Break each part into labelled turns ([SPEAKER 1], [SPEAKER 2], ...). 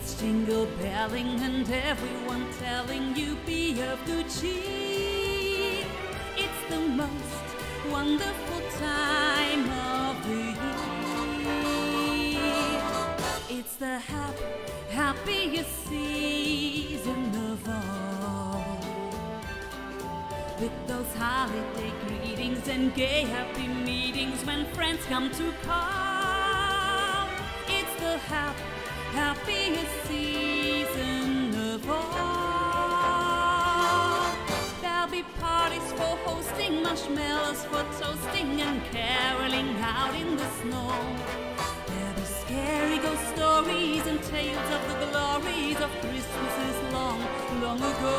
[SPEAKER 1] It's jingle belling and everyone telling you be of good cheer. It's the most wonderful time of the year. It's the happiest season of all, with those holiday greetings and gay happy meetings when friends come to call. It's the happiest season of all. There'll be parties for hosting, marshmallows for toasting, and caroling out in the snow. There'll be scary ghost stories and tales of the glories of Christmases long, long ago.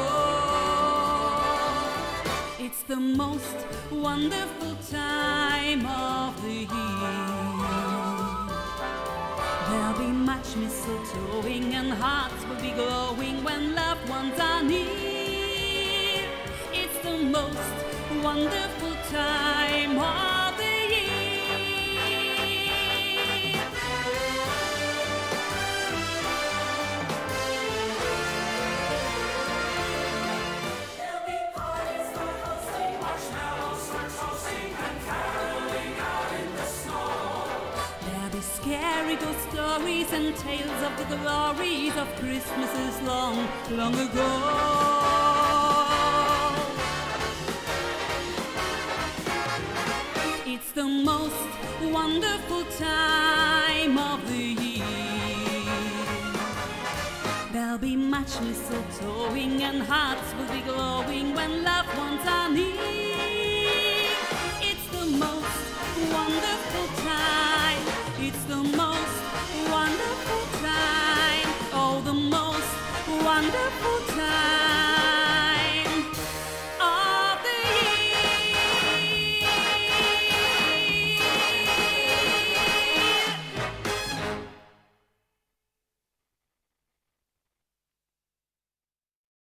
[SPEAKER 1] It's the most wonderful time of the year. There'll be much mistltoeing and hearts will be glowing when loved ones are near. It's the most wonderful time of the year.
[SPEAKER 2] There'll be parties for hosting, marshmallows for toasting, and caroling out in the snow.
[SPEAKER 1] There'll be scary ghost stories and tales of the glories of Christmases long, long ago. It's the most wonderful time of the year. There'll be much mistltoeing and hearts will be glowing when loved ones are near.